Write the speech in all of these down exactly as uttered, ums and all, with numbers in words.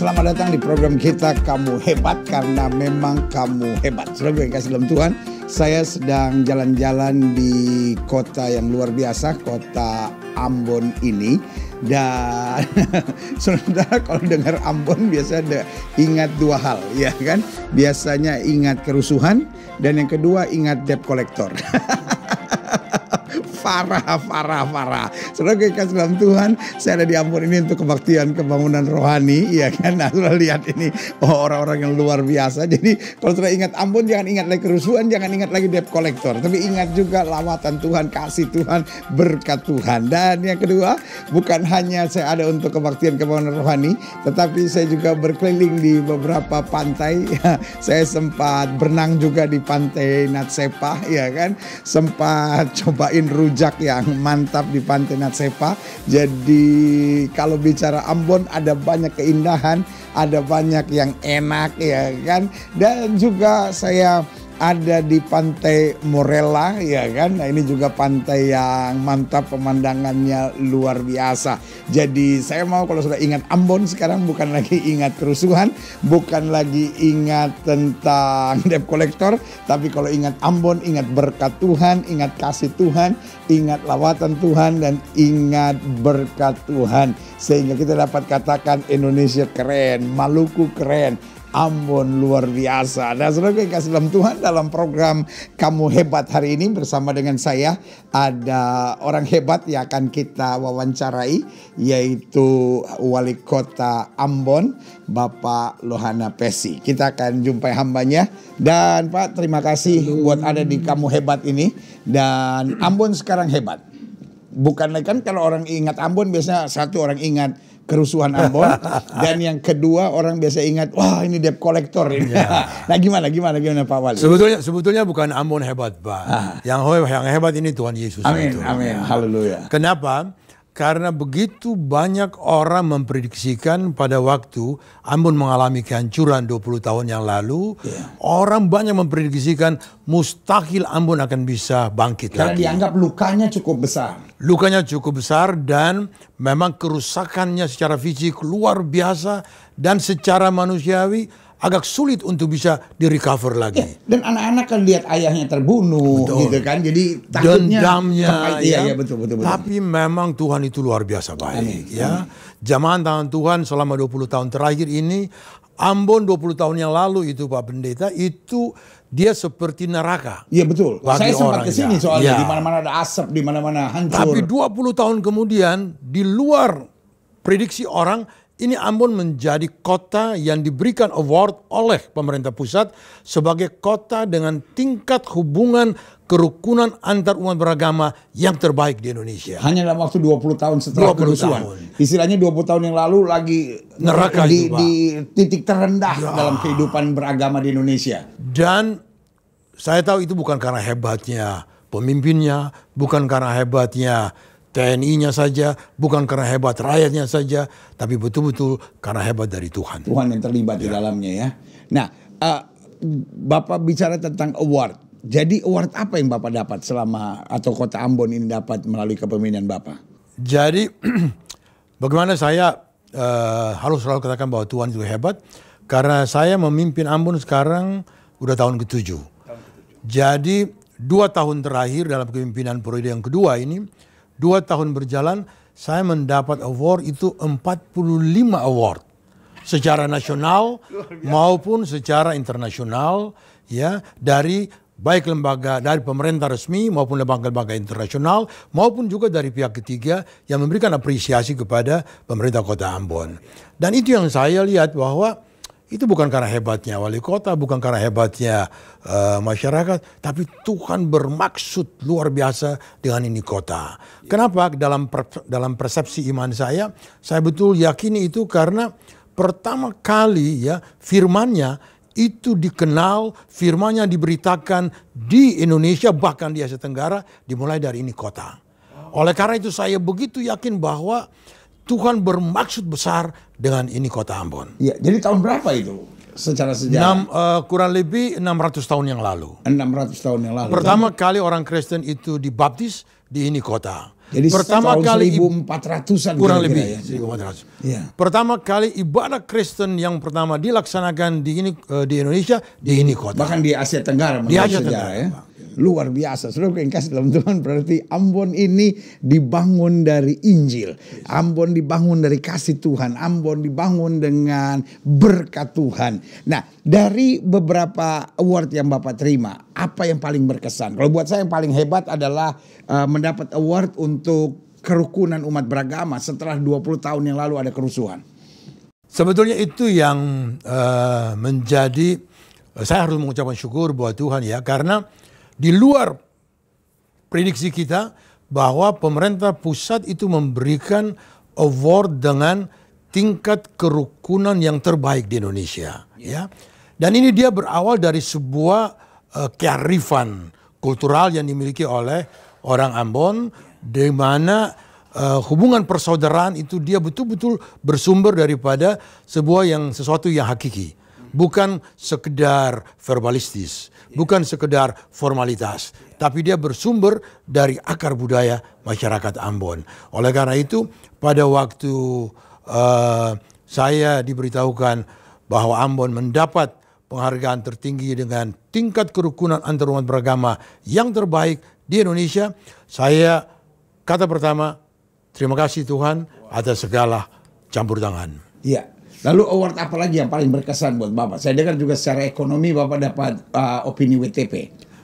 selamat datang di program kita Kamu Hebat, karena memang kamu hebat. Saudara yang kasih dalam Tuhan, saya sedang jalan-jalan di kota yang luar biasa, kota Ambon ini. Dan saudara kalau dengar Ambon biasanya ingat dua hal, ya kan? Biasanya ingat kerusuhan, dan yang kedua ingat debt collector. Farah, farah, farah. Saudara kasih dalam Tuhan, saya ada di Ambon ini untuk kebaktian pembangunan rohani, ya kan? Nah, saudara lihat ini, oh, orang-orang yang luar biasa. Jadi kalau saudara ingat Ambon, jangan ingat lagi kerusuhan, jangan ingat lagi debt collector, tapi ingat juga lawatan Tuhan, kasih Tuhan, berkat Tuhan. Dan yang kedua, bukan hanya saya ada untuk kebaktian pembangunan rohani, tetapi saya juga berkeliling di beberapa pantai. Saya sempat berenang juga di pantai Natsepa, ya kan? Sempat cobain rujak yang mantap di pantai Natsepa. Jadi kalau bicara Ambon ada banyak keindahan, ada banyak yang enak, ya kan. Dan juga saya ada di pantai Morella, ya kan. Nah, ini juga pantai yang mantap, pemandangannya luar biasa. Jadi saya mau kalau sudah ingat Ambon sekarang bukan lagi ingat kerusuhan, bukan lagi ingat tentang debt collector, tapi kalau ingat Ambon ingat berkat Tuhan, ingat kasih Tuhan, ingat lawatan Tuhan, dan ingat berkat Tuhan. Sehingga kita dapat katakan Indonesia keren, Maluku keren, Ambon luar biasa. Dan saudara yang kasih dalam Tuhan, dalam program Kamu Hebat hari ini bersama dengan saya ada orang hebat yang akan kita wawancarai, yaitu Wali Kota Ambon, Bapak Lohana Pesi. Kita akan jumpai hambanya. Dan Pak, terima kasih buat ada di Kamu Hebat ini. Dan Ambon sekarang hebat. Bukan lagi kan kalau orang ingat Ambon biasanya satu orang ingat kerusuhan Ambon, dan yang kedua orang biasa ingat, wah ini debt collector ini. Ya. Nah gimana gimana gimana Pak Wali? Sebetulnya sebetulnya bukan Ambon hebat, Pak. Ah. Yang yang hebat ini Tuhan Yesus. Amin, itu. amin, haleluya. Kenapa? Karena begitu banyak orang memprediksikan pada waktu Ambon mengalami kehancuran dua puluh tahun yang lalu, yeah. Orang banyak memprediksikan mustahil Ambon akan bisa bangkit Karena lagi. dianggap lukanya cukup besar. Lukanya cukup besar dan memang kerusakannya secara fisik luar biasa, dan secara manusiawi agak sulit untuk bisa di-recover lagi. Ya, dan anak-anak kan lihat ayahnya terbunuh, betul, gitu kan. Jadi takutnya dendamnya, iya, ya, betul, betul, betul. Tapi memang Tuhan itu luar biasa baik. Amin. Ya, jamahan tangan Tuhan selama dua puluh tahun terakhir ini, Ambon dua puluh tahun yang lalu itu Pak Pendeta, itu dia seperti neraka. Iya betul. Saya sempat ke sini soalnya, ya. Di mana-mana ada asap, di mana-mana hancur. Tapi dua puluh tahun kemudian, di luar prediksi orang, ini Ambon menjadi kota yang diberikan award oleh pemerintah pusat sebagai kota dengan tingkat hubungan kerukunan antar umat beragama yang terbaik di Indonesia. Hanya dalam waktu dua puluh tahun setelah kerusuhan. Istilahnya dua puluh tahun yang lalu lagi neraka di, itu, di titik terendah ya. dalam kehidupan beragama di Indonesia. Dan saya tahu itu bukan karena hebatnya pemimpinnya, bukan karena hebatnya T N I-nya saja, bukan karena hebat rakyatnya saja, tapi betul-betul karena hebat dari Tuhan. Tuhan yang terlibat ya. di dalamnya ya. Nah, uh, Bapak bicara tentang award. Jadi award apa yang Bapak dapat selama atau kota Ambon ini dapat melalui kepemimpinan Bapak? Jadi bagaimana saya uh, harus selalu katakan bahwa Tuhan itu hebat, karena saya memimpin Ambon sekarang udah tahun ketujuh. Jadi dua tahun terakhir dalam kepemimpinan periode yang kedua ini, dua tahun berjalan, saya mendapat award itu empat puluh lima award. Secara nasional maupun secara internasional, ya, dari baik lembaga, dari pemerintah resmi maupun lembaga-lembaga internasional, maupun juga dari pihak ketiga yang memberikan apresiasi kepada pemerintah kota Ambon. Dan itu yang saya lihat bahwa itu bukan karena hebatnya wali kota, bukan karena hebatnya uh, masyarakat, tapi Tuhan bermaksud luar biasa dengan ini kota. Kenapa? Dalam per, dalam persepsi iman saya, saya betul yakini itu karena pertama kali ya firman-Nya itu dikenal, firman-Nya diberitakan di Indonesia, bahkan di Asia Tenggara, dimulai dari ini kota. Oleh karena itu saya begitu yakin bahwa Tuhan bermaksud besar dengan ini kota Ambon. Ya, jadi tahun berapa itu secara sejarah? enam, uh, kurang lebih enam ratus tahun yang lalu. enam ratus tahun yang lalu. Pertama kan? kali orang Kristen itu dibaptis di ini kota. Jadi pertama tahun kali seribu empat ratusan kurang kira-kira lebih ya. seribu empat ratus. Iya. Pertama kali ibadah Kristen yang pertama dilaksanakan di ini eh, di Indonesia di ini kota. Bahkan di Asia Tenggara Di Asia sejarah Tenggara, ya. Pak. Luar biasa. Saudara yang kasih dalam Tuhan, berarti Ambon ini dibangun dari Injil. Ambon dibangun dari kasih Tuhan. Ambon dibangun dengan berkat Tuhan. Nah, dari beberapa award yang Bapak terima, apa yang paling berkesan? Kalau buat saya yang paling hebat adalah uh, mendapat award untuk kerukunan umat beragama setelah dua puluh tahun yang lalu ada kerusuhan. Sebetulnya itu yang uh, menjadi, saya harus mengucapkan syukur buat Tuhan ya, karena di luar prediksi kita bahwa pemerintah pusat itu memberikan award dengan tingkat kerukunan yang terbaik di Indonesia, ya. Dan ini dia berawal dari sebuah uh, kearifan kultural yang dimiliki oleh orang Ambon, di mana uh, hubungan persaudaraan itu dia betul-betul bersumber daripada sebuah yang sesuatu yang hakiki, bukan sekedar verbalistis, bukan sekedar formalitas, tapi dia bersumber dari akar budaya masyarakat Ambon. Oleh karena itu, pada waktu uh, saya diberitahukan bahwa Ambon mendapat penghargaan tertinggi dengan tingkat kerukunan antar umat beragama yang terbaik di Indonesia, saya kata pertama, terima kasih Tuhan atas segala campur tangan. Iya. Lalu award apa lagi yang paling berkesan buat Bapak? Saya dengar juga secara ekonomi Bapak dapat uh, opini W T P.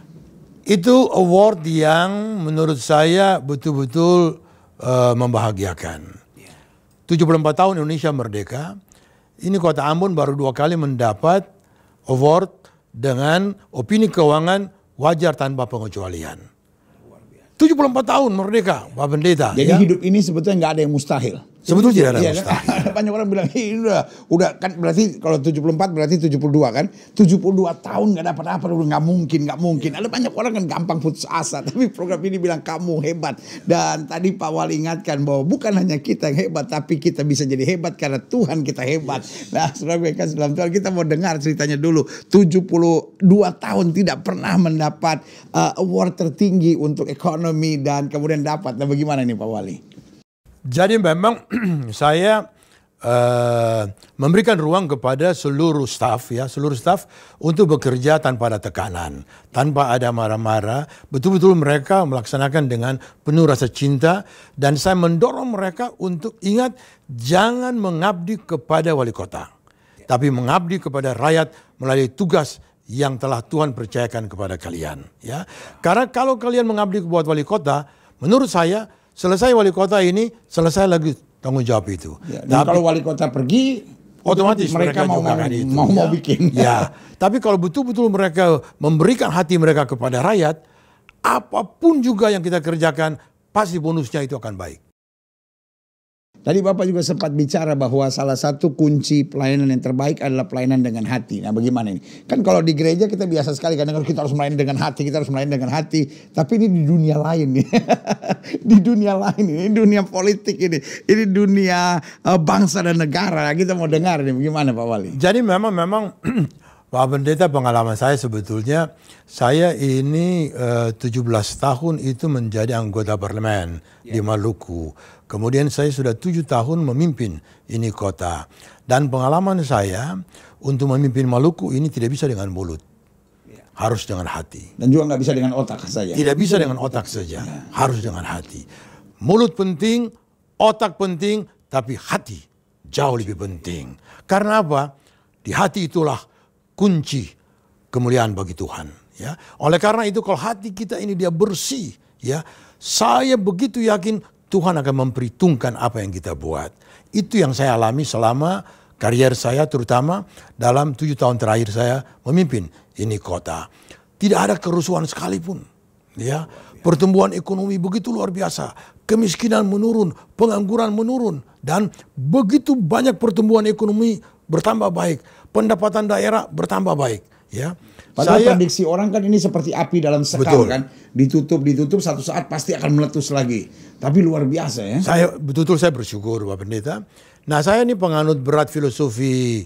Itu award yang menurut saya betul-betul uh, membahagiakan. tujuh puluh empat tahun Indonesia merdeka, ini kota Ambon baru dua kali mendapat award dengan opini keuangan wajar tanpa pengecualian. tujuh puluh empat tahun merdeka, Pak Pendeta. Jadi ya? hidup ini sebetulnya nggak ada yang mustahil. Sebetulnya tidak ada Iya, mustahil. kan? Banyak orang bilang, udah, udah kan berarti kalau tujuh puluh empat berarti tujuh puluh dua kan? tujuh puluh dua tahun nggak dapat apa, udah nggak mungkin, nggak mungkin. Ada banyak orang kan gampang putus asa, tapi program ini bilang kamu hebat. Dan tadi Pak Wali ingatkan bahwa bukan hanya kita yang hebat, tapi kita bisa jadi hebat karena Tuhan kita hebat. Nah, saudara gue kasih dalam Tuhan, kita mau dengar ceritanya dulu. tujuh puluh dua tahun tidak pernah mendapat uh, award tertinggi untuk ekonomi dan kemudian dapat. Nah, bagaimana nih Pak Wali? Jadi memang saya uh, memberikan ruang kepada seluruh staf ya, seluruh staf untuk bekerja tanpa ada tekanan, tanpa ada marah-marah. Betul-betul mereka melaksanakan dengan penuh rasa cinta, dan saya mendorong mereka untuk ingat jangan mengabdi kepada wali kota, tapi mengabdi kepada rakyat melalui tugas yang telah Tuhan percayakan kepada kalian. Ya, karena kalau kalian mengabdi kepada wali kota, menurut saya selesai wali kota ini, selesai lagi tanggung jawab itu. Ya, dan tapi, kalau wali kota pergi, otomatis mereka, mereka mau mau, itu, mau, ya. mau bikin. Ya, tapi kalau betul-betul mereka memberikan hati mereka kepada rakyat, apapun juga yang kita kerjakan, pasti bonusnya itu akan baik. Tadi Bapak juga sempat bicara bahwa salah satu kunci pelayanan yang terbaik adalah pelayanan dengan hati. Nah, bagaimana ini? Kan kalau di gereja kita biasa sekali kadang kalau kita harus melayani dengan hati, kita harus melayani dengan hati. Tapi ini di dunia lain nih. Di dunia lain ini, dunia politik ini. Ini dunia uh, bangsa dan negara. Kita mau dengar nih bagaimana Pak Wali? Jadi memang memang Pak Pendeta, pengalaman saya sebetulnya, saya ini uh, tujuh belas tahun itu menjadi anggota parlemen yeah. di Maluku. Kemudian saya sudah tujuh tahun memimpin ini kota. Dan pengalaman saya untuk memimpin Maluku ini tidak bisa dengan mulut. Yeah. Harus dengan hati. Dan juga nggak bisa dengan otak saja. Tidak bisa dengan otak saja, yeah. harus dengan hati. Mulut penting, otak penting, tapi hati jauh lebih penting. Karena apa? Di hati itulah kunci kemuliaan bagi Tuhan. Ya, oleh karena itu kalau hati kita ini dia bersih, ya, saya begitu yakin Tuhan akan memperhitungkan apa yang kita buat. Itu yang saya alami selama karier saya, terutama dalam tujuh tahun terakhir saya memimpin ini kota. Tidak ada kerusuhan sekalipun. Ya, pertumbuhan ekonomi begitu luar biasa, kemiskinan menurun, pengangguran menurun, dan begitu banyak pertumbuhan ekonomi bertambah baik, pendapatan daerah bertambah baik. Ya, padahal saya, prediksi orang kan ini seperti api dalam sekam, betul. Kan, ditutup ditutup satu saat pasti akan meletus lagi. Tapi luar biasa ya. Saya betul-betul saya bersyukur Pak Pendeta. Nah, saya ini penganut berat filosofi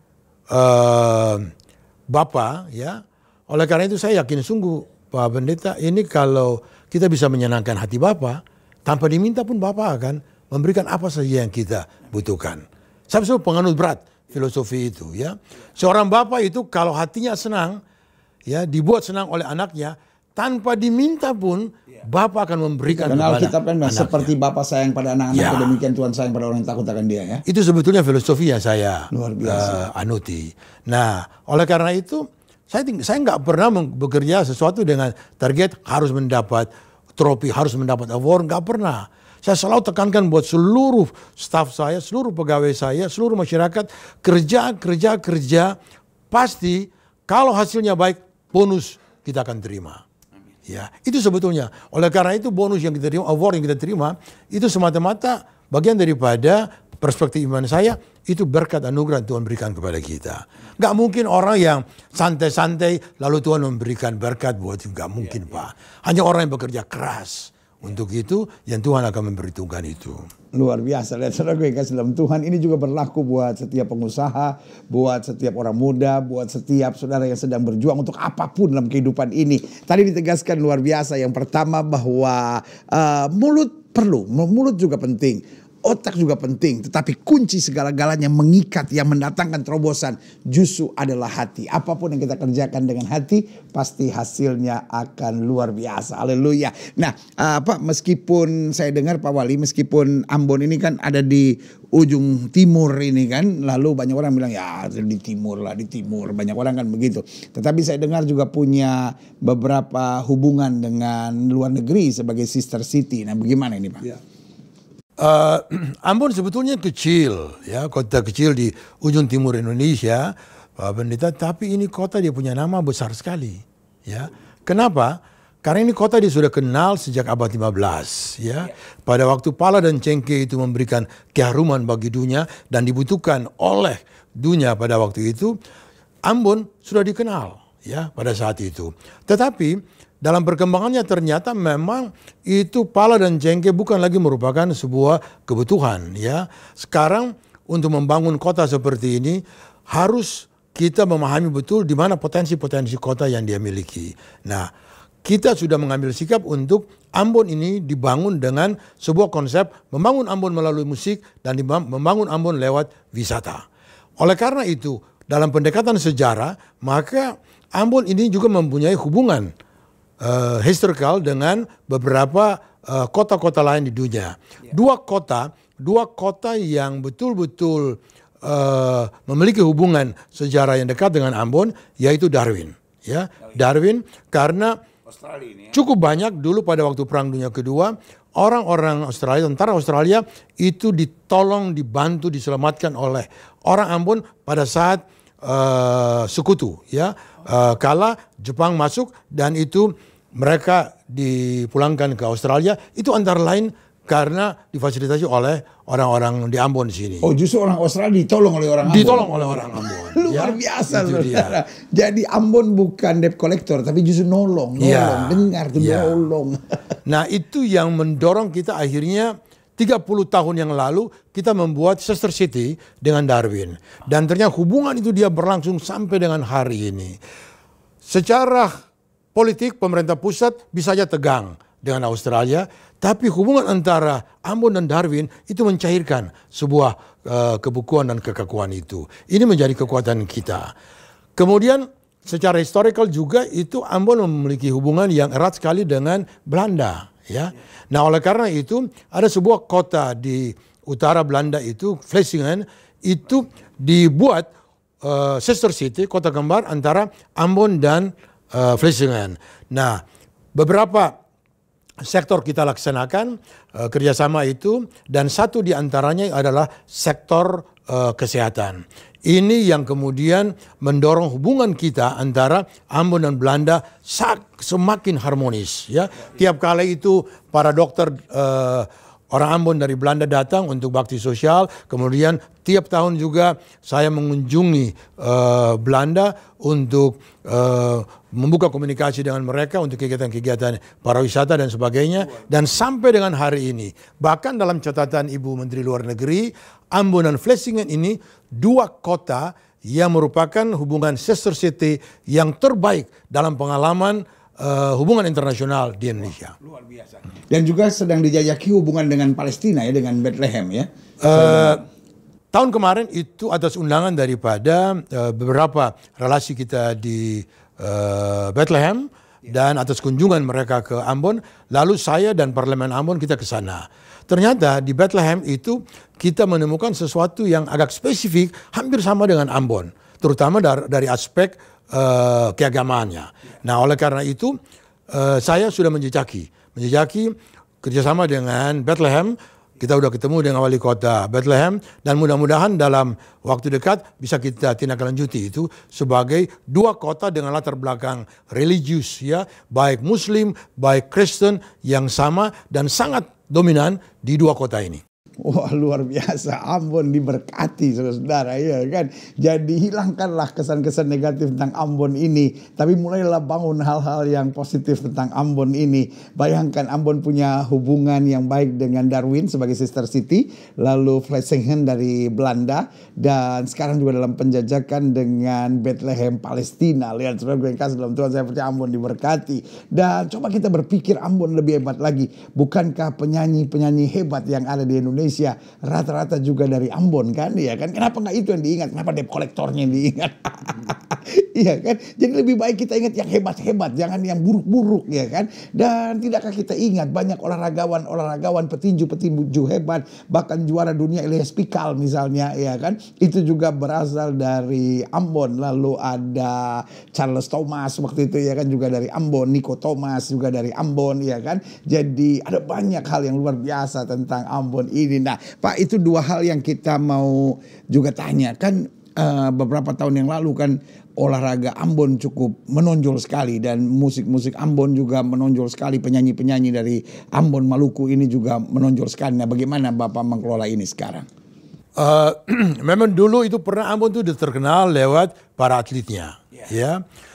uh, Bapa, ya. Oleh karena itu saya yakin sungguh Pak Pendeta, ini kalau kita bisa menyenangkan hati Bapa, tanpa diminta pun Bapa akan memberikan apa saja yang kita butuhkan. Saya selalu penganut berat filosofi itu, ya. Seorang Bapa itu kalau hatinya senang, ya, dibuat senang oleh anaknya, tanpa diminta pun Bapa akan memberikan Karena kepada Alkitab kan anaknya. seperti Bapa sayang pada anak-anaknya, Ya. demikian Tuhan sayang pada orang yang takut akan Dia, ya. Itu sebetulnya filosofi yang saya Luar biasa. uh, anuti. Nah, oleh karena itu saya ting- saya nggak pernah meng- bekerja sesuatu dengan target harus mendapat trofi, harus mendapat award, nggak pernah. Saya selalu tekankan buat seluruh staf saya, seluruh pegawai saya, seluruh masyarakat, kerja, kerja, kerja, pasti kalau hasilnya baik, bonus kita akan terima. Ya, itu sebetulnya. Oleh karena itu bonus yang kita terima, award yang kita terima, itu semata-mata bagian daripada perspektif iman saya, itu berkat anugerah yang Tuhan berikan kepada kita. Gak mungkin orang yang santai-santai lalu Tuhan memberikan berkat buat itu, gak mungkin, ya, Pak. Hanya orang yang bekerja keras. Untuk itu yang Tuhan akan memberitahukan itu. Luar biasa. Lihat saudara gue kasih dalam Tuhan, ini juga berlaku buat setiap pengusaha, buat setiap orang muda, buat setiap saudara yang sedang berjuang untuk apapun dalam kehidupan ini. Tadi ditegaskan luar biasa. Yang pertama bahwa uh, mulut perlu, mulut juga penting. Otak juga penting, tetapi kunci segala-galanya mengikat yang mendatangkan terobosan justru adalah hati. Apapun yang kita kerjakan dengan hati, pasti hasilnya akan luar biasa. Haleluya. Nah, uh, Pak, meskipun saya dengar Pak Wali, meskipun Ambon ini kan ada di ujung timur ini kan, lalu banyak orang bilang ya di timur lah, di timur. Banyak orang kan begitu. Tetapi saya dengar juga punya beberapa hubungan dengan luar negeri sebagai sister city. Nah, bagaimana ini, Pak? Ya. Uh, Ambon sebetulnya kecil, ya, kota kecil di ujung timur Indonesia, Pak Pendeta. Tapi ini kota dia punya nama besar sekali, ya. Kenapa? Karena ini kota dia sudah kenal sejak abad lima belas, ya. Pada waktu pala dan cengkeh itu memberikan keharuman bagi dunia dan dibutuhkan oleh dunia pada waktu itu, Ambon sudah dikenal, ya, pada saat itu. Tetapi dalam perkembangannya ternyata memang itu pala dan cengkeh bukan lagi merupakan sebuah kebutuhan, ya. Sekarang untuk membangun kota seperti ini harus kita memahami betul di mana potensi-potensi kota yang dia miliki. Nah, kita sudah mengambil sikap untuk Ambon ini dibangun dengan sebuah konsep membangun Ambon melalui musik dan membangun Ambon lewat wisata. Oleh karena itu, dalam pendekatan sejarah, maka Ambon ini juga mempunyai hubungan Uh, historical dengan beberapa uh, kota-kota lain di dunia. Yeah. Dua kota, dua kota yang betul-betul uh, memiliki hubungan sejarah yang dekat dengan Ambon, yaitu Darwin. Ya, Darwin karena ini, ya. Cukup banyak dulu pada waktu Perang Dunia Kedua, orang-orang Australia, tentara Australia itu ditolong, dibantu, diselamatkan oleh orang Ambon pada saat uh, sekutu. Ya, uh, kala Jepang masuk dan itu mereka dipulangkan ke Australia, itu antara lain karena difasilitasi oleh orang-orang di Ambon sini. Oh, justru orang Australia ditolong oleh orang Ambon. Ditolong oleh orang Ambon. Luar ya, biasa loh. Dia. Jadi Ambon bukan debt collector, tapi justru nolong, nolong, ya, dengar tuh, ya, nolong. Nah, itu yang mendorong kita akhirnya tiga puluh tahun yang lalu kita membuat sister city dengan Darwin. Dan ternyata hubungan itu dia berlangsung sampai dengan hari ini. Secara politik pemerintah pusat bisa saja tegang dengan Australia, tapi hubungan antara Ambon dan Darwin itu mencairkan sebuah uh, kebukuan dan kekakuan itu. Ini menjadi kekuatan kita. Kemudian secara historical juga itu Ambon memiliki hubungan yang erat sekali dengan Belanda, ya. Nah, oleh karena itu ada sebuah kota di utara Belanda itu, Vlissingen, itu dibuat uh, sister city, kota kembar antara Ambon dan Uh, Vlissingen. Nah, beberapa sektor kita laksanakan uh, kerjasama itu, dan satu di antaranya adalah sektor uh, kesehatan. Ini yang kemudian mendorong hubungan kita antara Ambon dan Belanda semakin harmonis. Ya, tiap kali itu para dokter uh, orang Ambon dari Belanda datang untuk bakti sosial. Kemudian tiap tahun juga saya mengunjungi uh, Belanda untuk uh, membuka komunikasi dengan mereka untuk kegiatan-kegiatan pariwisata dan sebagainya. Dan sampai dengan hari ini, bahkan dalam catatan Ibu Menteri Luar Negeri, Ambon dan Vlissingen ini dua kota yang merupakan hubungan sister city yang terbaik dalam pengalaman uh, hubungan internasional di Indonesia. Luar biasa. Dan juga sedang dijajaki hubungan dengan Palestina ya, dengan Bethlehem ya. Uh, tahun kemarin itu atas undangan daripada uh, beberapa relasi kita di uh, Bethlehem dan atas kunjungan mereka ke Ambon, lalu saya dan Parlemen Ambon kita ke sana. Ternyata di Bethlehem itu kita menemukan sesuatu yang agak spesifik, hampir sama dengan Ambon, terutama dari, dari aspek uh, keagamaannya. Nah, oleh karena itu uh, saya sudah menjejaki, menjejaki kerjasama dengan Bethlehem. Kita udah ketemu dengan wali kota Bethlehem dan mudah-mudahan dalam waktu dekat bisa kita tindak lanjuti itu sebagai dua kota dengan latar belakang religius ya, baik Muslim, baik Kristen yang sama dan sangat dominan di dua kota ini. Wah, luar biasa, Ambon diberkati saudara-saudara ya kan. Jadi hilangkanlah kesan-kesan negatif tentang Ambon ini, tapi mulailah bangun hal-hal yang positif tentang Ambon ini. Bayangkan Ambon punya hubungan yang baik dengan Darwin sebagai sister city, lalu Vlissingen dari Belanda, dan sekarang juga dalam penjajakan dengan Bethlehem Palestina. Lihat saudara gue yang kasih dalam Tuhan, saya percaya Ambon diberkati. Dan coba kita berpikir Ambon lebih hebat lagi. Bukankah penyanyi-penyanyi hebat yang ada di Indonesia rata-rata juga dari Ambon kan, ya kan? Kenapa nggak itu yang diingat? Kenapa debt kolektornya yang diingat? Iya kan? Jadi lebih baik kita ingat yang hebat-hebat, jangan yang buruk-buruk ya kan? Dan tidakkah kita ingat banyak olahragawan-olahragawan petinju-petinju hebat, bahkan juara dunia Elias Pikal misalnya ya kan? Itu juga berasal dari Ambon. Lalu ada Charles Thomas waktu itu ya kan, juga dari Ambon. Nico Thomas juga dari Ambon ya kan? Jadi ada banyak hal yang luar biasa tentang Ambon ini. Nah, Pak, itu dua hal yang kita mau juga tanya. Kan uh, beberapa tahun yang lalu kan olahraga Ambon cukup menonjol sekali dan musik-musik Ambon juga menonjol sekali. Penyanyi-penyanyi dari Ambon, Maluku ini juga menonjol sekali. Nah, bagaimana Bapak mengelola ini sekarang? Uh, memang dulu itu pernah Ambon itu terkenal lewat para atletnya, yeah. ya.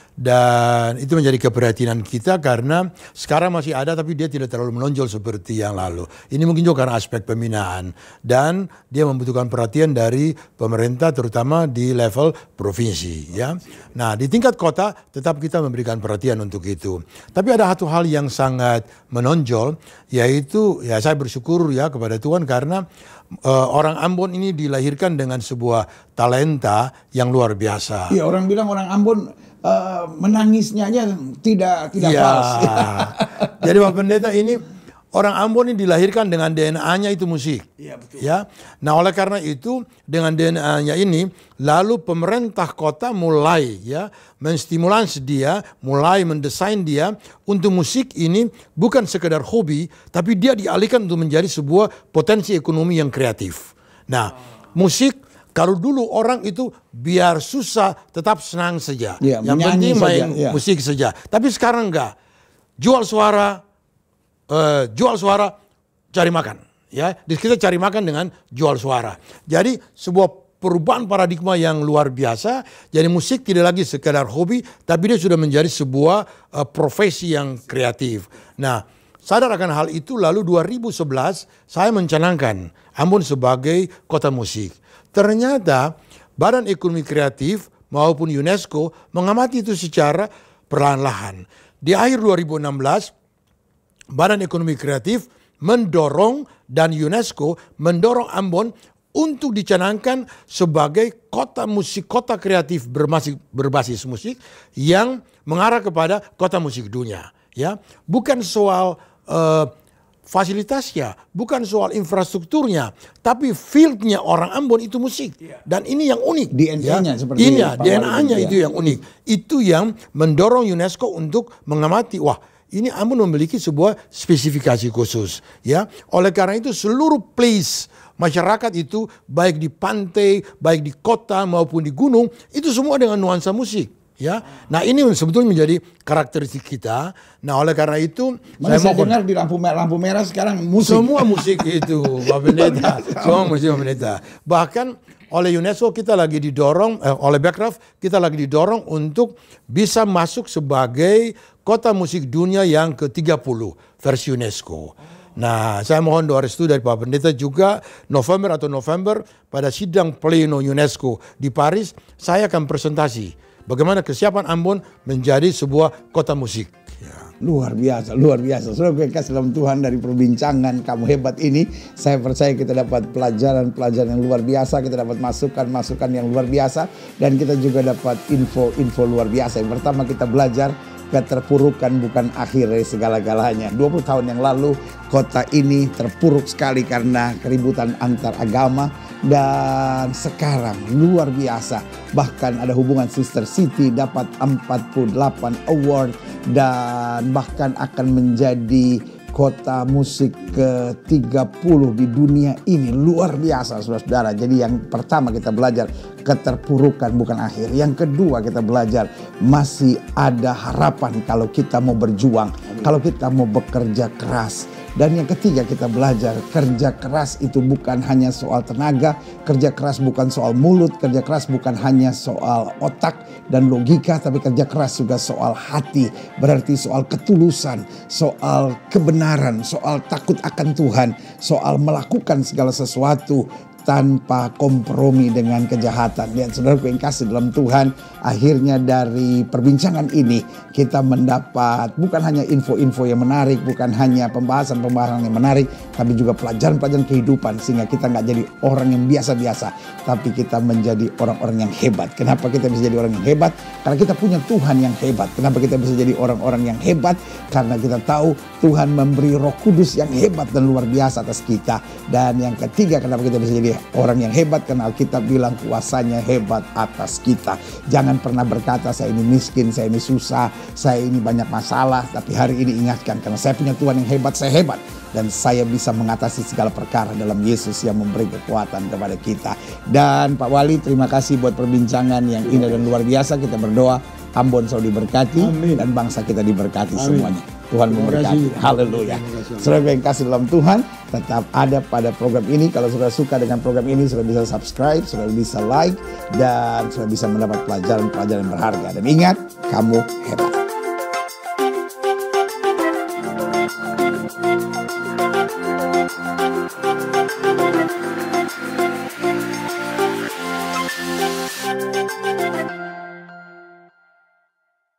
Dan itu menjadi keprihatinan kita karena sekarang masih ada tapi dia tidak terlalu menonjol seperti yang lalu. Ini mungkin juga karena aspek pembinaan dan dia membutuhkan perhatian dari pemerintah terutama di level provinsi ya. Nah, di tingkat kota tetap kita memberikan perhatian untuk itu. Tapi ada satu hal yang sangat menonjol, yaitu ya saya bersyukur ya kepada Tuhan karena uh, orang Ambon ini dilahirkan dengan sebuah talenta yang luar biasa. Iya, orang bilang orang Ambon Uh, menangisnya aja tidak tidak ya. fals. Jadi Pak Pendeta, ini orang Ambon ini dilahirkan dengan D N A-nya itu musik. Ya, betul. Ya. Nah, oleh karena itu dengan D N A-nya ini lalu pemerintah kota mulai ya menstimulans dia, mulai mendesain dia untuk musik ini bukan sekedar hobi, tapi dia dialihkan untuk menjadi sebuah potensi ekonomi yang kreatif. Nah, musik kalau dulu orang itu biar susah tetap senang saja. Ya, yang penting main saja, ya. musik saja. Tapi sekarang enggak. Jual suara, uh, jual suara, cari makan. Ya, kita cari makan dengan jual suara. Jadi sebuah perubahan paradigma yang luar biasa. Jadi musik tidak lagi sekedar hobi, tapi dia sudah menjadi sebuah uh, profesi yang kreatif. Nah, sadar akan hal itu, lalu dua ribu sebelas saya mencanangkan Ambon sebagai kota musik. Ternyata Badan Ekonomi Kreatif maupun UNESCO mengamati itu secara perlahan-lahan. Di akhir dua ribu enam belas, Badan Ekonomi Kreatif mendorong dan UNESCO mendorong Ambon untuk dicanangkan sebagai kota musik, kota kreatif berbasis, berbasis musik yang mengarah kepada kota musik dunia. Ya, bukan soal uh, fasilitasnya, bukan soal infrastrukturnya, tapi fieldnya orang Ambon itu musik. Dan ini yang unik. D N A-nya ya. seperti ini Pak D N A-nya ya. itu yang unik. Itu yang mendorong UNESCO untuk mengamati, wah ini Ambon memiliki sebuah spesifikasi khusus. Ya, oleh karena itu seluruh place masyarakat itu baik di pantai, baik di kota maupun di gunung itu semua dengan nuansa musik. Ya, nah ini sebetulnya menjadi karakteristik kita. Nah, oleh karena itu Mana saya, saya dengar di lampu merah, lampu merah sekarang musik. Semua musik itu, Pak Pendeta. Semua musik Pak Pendeta. Bahkan oleh UNESCO kita lagi didorong, eh, oleh Bekraf kita lagi didorong untuk bisa masuk sebagai kota musik dunia yang ke tiga puluh versi UNESCO. Nah, saya mohon doa restu dari Pak Pendeta juga November atau November pada sidang pleno UNESCO di Paris, saya akan presentasi bagaimana kesiapan Ambon menjadi sebuah kota musik. Ya. Luar biasa, luar biasa. Saudara yang kasih dalam Tuhan, dari perbincangan kamu hebat ini, saya percaya kita dapat pelajaran-pelajaran yang luar biasa, kita dapat masukan-masukan yang luar biasa, dan kita juga dapat info-info luar biasa. Yang pertama, kita belajar keterpurukan bukan akhir dari segala-galanya. dua puluh tahun yang lalu kota ini terpuruk sekali karena keributan antar agama, dan sekarang luar biasa. Bahkan ada hubungan Sister City dapat empat puluh delapan award dan bahkan akan menjadi kota musik ke tiga puluh di dunia ini. Luar biasa saudara-saudara. Jadi yang pertama kita belajar keterpurukan bukan akhir. Yang kedua kita belajar masih ada harapan kalau kita mau berjuang, kalau kita mau bekerja keras. Dan yang ketiga kita belajar kerja keras itu bukan hanya soal tenaga, kerja keras bukan soal mulut, kerja keras bukan hanya soal otak dan logika, tapi kerja keras juga soal hati. Berarti soal ketulusan, soal kebenaran, soal takut akan Tuhan, soal melakukan segala sesuatu tanpa kompromi dengan kejahatan. Lihat saudaraku yang kasih dalam Tuhan, akhirnya dari perbincangan ini kita mendapat bukan hanya info-info yang menarik, bukan hanya pembahasan-pembahasan yang menarik, tapi juga pelajaran-pelajaran kehidupan, sehingga kita nggak jadi orang yang biasa-biasa, tapi kita menjadi orang-orang yang hebat. Kenapa kita bisa jadi orang yang hebat? Karena kita punya Tuhan yang hebat. Kenapa kita bisa jadi orang-orang yang hebat? Karena kita tahu Tuhan memberi Roh Kudus yang hebat dan luar biasa atas kita. Dan yang ketiga, kenapa kita bisa jadi orang yang hebat? Karena Alkitab bilang kuasanya hebat atas kita. Jangan pernah berkata saya ini miskin, saya ini susah, saya ini banyak masalah. Tapi hari ini ingatkan, karena saya punya Tuhan yang hebat, saya hebat. Dan saya bisa mengatasi segala perkara dalam Yesus yang memberi kekuatan kepada kita. Dan Pak Wali, terima kasih buat perbincangan yang indah dan luar biasa. Kita berdoa Ambon selalu diberkati. Amin. Dan bangsa kita diberkati. Amin. Semuanya. Tuhan memberkati. Haleluya. Saudara yang kasih dalam Tuhan, tetap ada pada program ini. Kalau saudara suka dengan program ini, saudara bisa subscribe, saudara bisa like, dan saudara bisa mendapat pelajaran-pelajaran berharga. Dan ingat, kamu hebat.